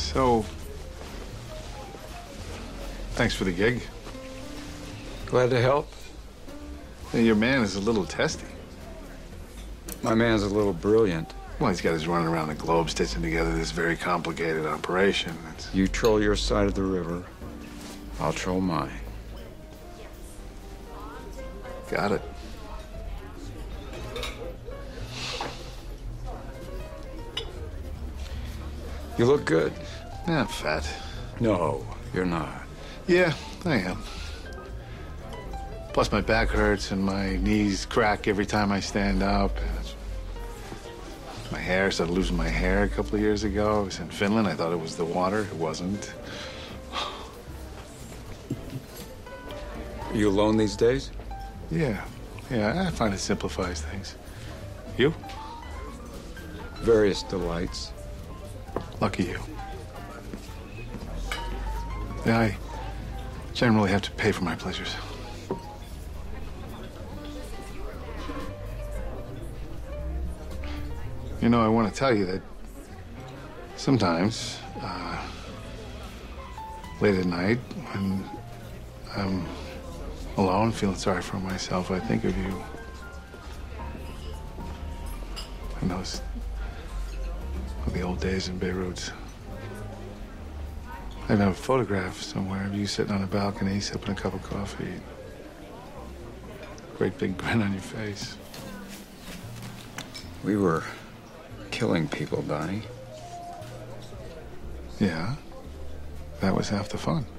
So, thanks for the gig. Glad to help. Hey, your man is a little testy. My man's a little brilliant. Well, he's got his running around the globe stitching together this very complicated operation. You troll your side of the river, I'll troll mine. Got it. You look good. Yeah, I'm fat. No, you're not. Yeah, I am. Plus, my back hurts and my knees crack every time I stand up. My hair, started losing my hair a couple of years ago. I was in Finland. I thought it was the water. It wasn't. Are you alone these days? Yeah, I find it simplifies things. You? Various delights. Lucky you. Yeah, I generally have to pay for my pleasures. You know, I want to tell you that sometimes, late at night, when I'm alone, feeling sorry for myself, I think of you. And those the old days in Beirut. I have a photograph somewhere of you sitting on a balcony, sipping a cup of coffee. Great big grin on your face. We were killing people, Donnie. Yeah, that was half the fun.